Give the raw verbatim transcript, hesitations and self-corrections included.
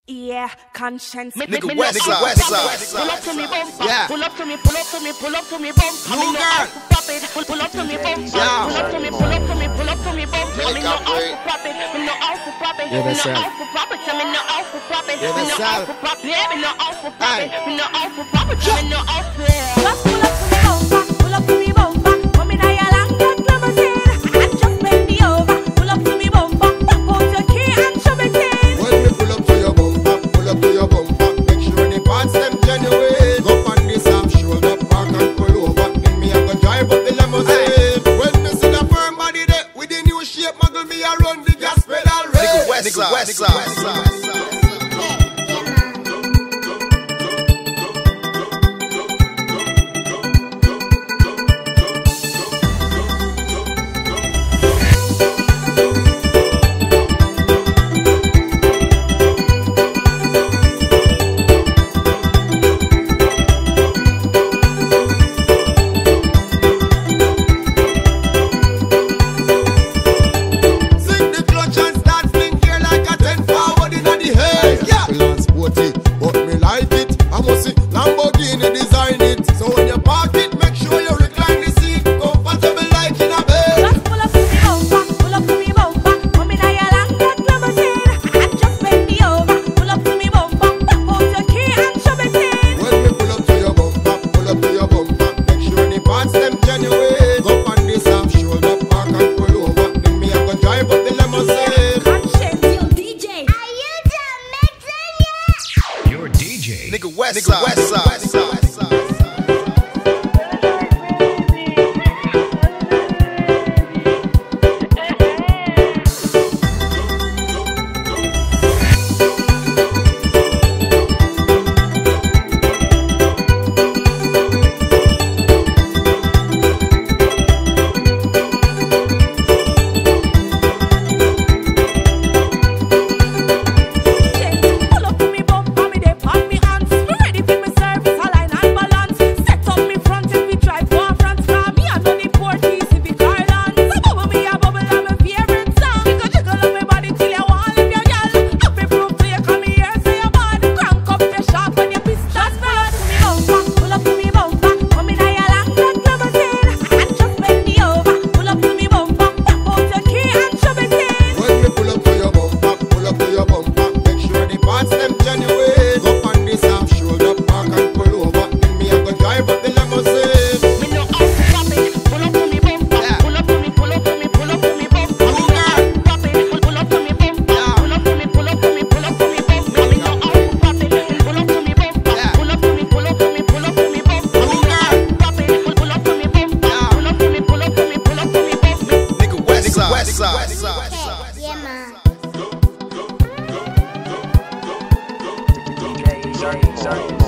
Yeah, conscience. Nigga West Side, West Side. Pull up to me bumper. Yeah. Pull up to me, pull up to me, pull up to me bumper. New girl. Pull, pull up to me bumper. Yeah. Pull up to me, pull up to me, pull up to me bumper. Make Me no up for out it. for profit. Me no out for profit. Yeah, Me that's no right. out for profit. Me no out for profit. Yeah, Me no that's out right. for profit. Me no out for profit. Aye. Me no out for profit. Me no out for. Just pull up to me bumper, pull up to me bumper. Come in a long black limousine and just bend me over. Pull up to me bumper, pop out your key and shove it in. When we pull up to your bumper, pull up to your bumper, make sure the parts them genuine. Go on this half shoulder, park and pull over. Then me I go drive up the limousine. When me see the firm body there with the new shape, muggle me a run the gas pedal race. Nigga West Side, West Side. Sing the clutch and start fling gear like a ten forward in the head. Yeah, Lance sporty, but me like it. I must see Lamborghini design it. So when you park it, make sure you recline the seat comfortable like in a bed. Just pull up to me bumper, pull up to me bumper. Come in a long black limousine and just bend me over. Pull up to me bumper, pop out your key and shove it in. When we pull up to your bumper, pull up to your bumper, make sure the parts them genuine. Go on this half shoulder, park and pull over. Then me I go drive up the limousine. Conscience. Yo, D J, are you done mixing yet? Your D J. Nigga West Side, West Side. Pull up to me bumper, me dey pat me hands. Me ready for me service, align and balance. Set up me front if we drive for France. Car me I know the Portuguese if we Carland. So bubble me a bubble and my favorite song. Jiggle jiggle up my body till you want live your girl. Up me proof till you come here so you bad. Crank up your sharp and your pistols bad. Pull up to me bumper, come in a long black limousine and just bend me over. Pull up to me bumper, pop out your key and shove it in. When we pull up to your bumper, pull up to your bumper, make sure the parts them genuine. Go on this half shoulder, park and pull over. Then me I go drive up the limousine. Me no out for profit. Pull up to me bumper. Yeah. Pull up to me, pull up to me, pull up to me bumper. Me no out for profit. Pull pull up to me bumper. Pull up to me, pull up to me, pull up to me bumper. Me no out for profit. Pull up to me bumper. Yeah. Pull up to me, pull up to me, pull up to me bumper. Me no out for profit. Pull pull up to me bumper. Pull up to me, pull up to me, pull up to me bumper. Nigga West Side, West Side. Yeah, man. D J Shark.